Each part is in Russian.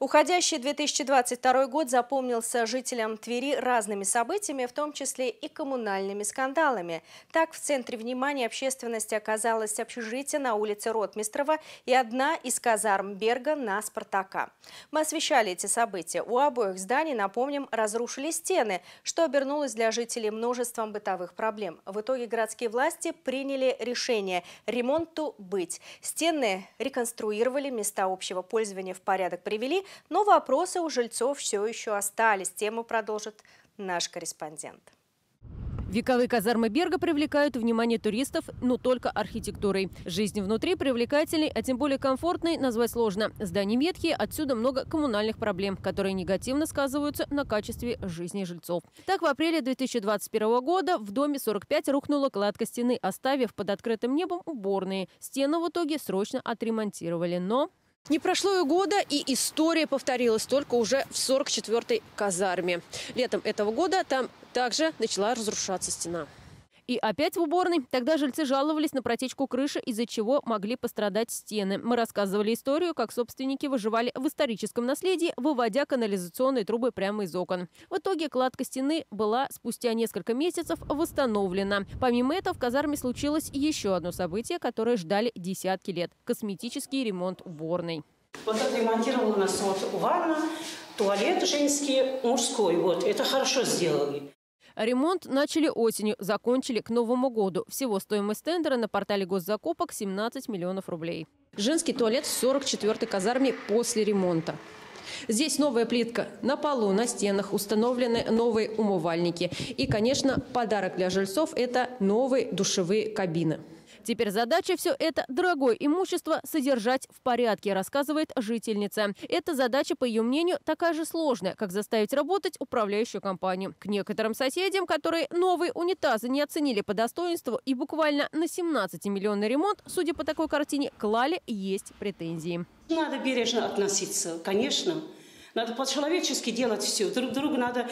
Уходящий 2022 год запомнился жителям Твери разными событиями, в том числе и коммунальными скандалами. Так, в центре внимания общественности оказалось общежитие на улице Ротмистрова и одна из казарм Берга на Спартака. Мы освещали эти события. У обоих зданий, напомним, разрушили стены, что обернулось для жителей множеством бытовых проблем. В итоге городские власти приняли решение ремонту быть. Стены реконструировали, места общего пользования в порядок привели, но вопросы у жильцов все еще остались. Тему продолжит наш корреспондент. Вековые казармы Берга привлекают внимание туристов, но только архитектурой. Жизнь внутри привлекательной, а тем более комфортной, назвать сложно. Здания ветхие, отсюда много коммунальных проблем, которые негативно сказываются на качестве жизни жильцов. Так, в апреле 2021 года в доме 45 рухнула кладка стены, оставив под открытым небом уборные. Стену в итоге срочно отремонтировали, но... Не прошло и года, и история повторилась только уже в 44-й казарме. Летом этого года там также начала разрушаться стена. И опять в уборной. Тогда жильцы жаловались на протечку крыши, из-за чего могли пострадать стены. Мы рассказывали историю, как собственники выживали в историческом наследии, выводя канализационные трубы прямо из окон. В итоге кладка стены была спустя несколько месяцев восстановлена. Помимо этого в казарме случилось еще одно событие, которое ждали десятки лет – косметический ремонт уборной. Вот отремонтировала у нас ванна, туалет женский, мужской. Вот, это хорошо сделали. Ремонт начали осенью, закончили к Новому году. Всего стоимость тендера на портале госзакупок – 17 миллионов рублей. Женский туалет в 44-й казарме после ремонта. Здесь новая плитка на полу, на стенах, установлены новые умывальники. И, конечно, подарок для жильцов – это новые душевые кабины. Теперь задача все это дорогое имущество содержать в порядке, рассказывает жительница. Эта задача, по ее мнению, такая же сложная, как заставить работать управляющую компанию. К некоторым соседям, которые новые унитазы не оценили по достоинству и буквально на 17-миллионный ремонт, судя по такой картине, клали, есть претензии. Надо бережно относиться, конечно. Надо по-человечески делать все. Друг другу надо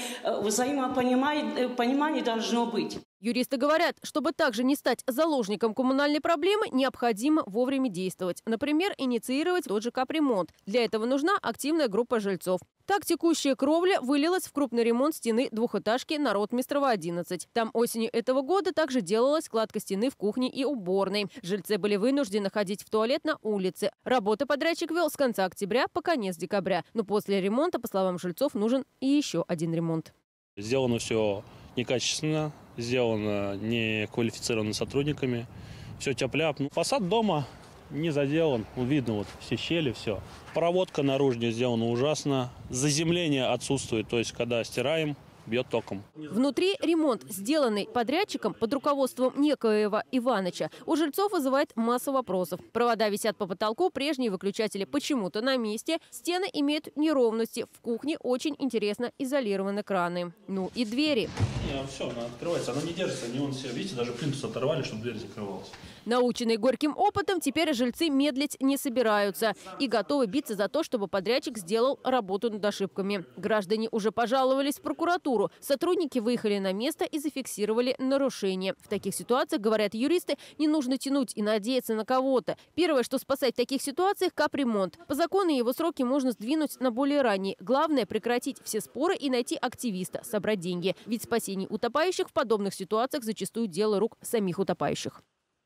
взаимопонимание должно быть. Юристы говорят, чтобы также не стать заложником коммунальной проблемы, необходимо вовремя действовать. Например, инициировать тот же капремонт. Для этого нужна активная группа жильцов. Так, текущая кровля вылилась в крупный ремонт стены двухэтажки на Ротмистрова, 11. Там осенью этого года также делалась кладка стены в кухне и уборной. Жильцы были вынуждены ходить в туалет на улице. Работы подрядчик вел с конца октября по конец декабря. Но после ремонта, по словам жильцов, нужен и еще один ремонт. Сделано все некачественно, сделано неквалифицированными сотрудниками. Все тяп-ляп. Фасад дома не заделан. Видно вот все щели, все. Проводка наружная сделана ужасно. Заземление отсутствует. То есть, когда стираем, бьет током. Внутри ремонт, сделанный подрядчиком под руководством некоего Иваныча, у жильцов вызывает массу вопросов. Провода висят по потолку, прежние выключатели почему-то на месте, стены имеют неровности, в кухне очень интересно изолированы краны. Ну и двери. Все, она открывается, она не держится, не он все. Видите, даже плинтус оторвали, чтобы дверь закрывалась. Наученные горьким опытом, теперь жильцы медлить не собираются и готовы биться за то, чтобы подрядчик сделал работу над ошибками. Граждане уже пожаловались в прокуратуру. Сотрудники выехали на место и зафиксировали нарушения. В таких ситуациях, говорят юристы, не нужно тянуть и надеяться на кого-то. Первое, что спасать в таких ситуациях – капремонт. По закону его сроки можно сдвинуть на более ранние. Главное – прекратить все споры и найти активиста, собрать деньги. Ведь спасение утопающих в подобных ситуациях зачастую дело рук самих утопающих.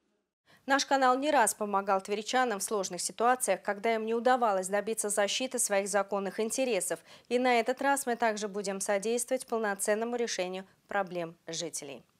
Наш канал не раз помогал тверичанам в сложных ситуациях, когда им не удавалось добиться защиты своих законных интересов. И на этот раз мы также будем содействовать полноценному решению проблем жителей.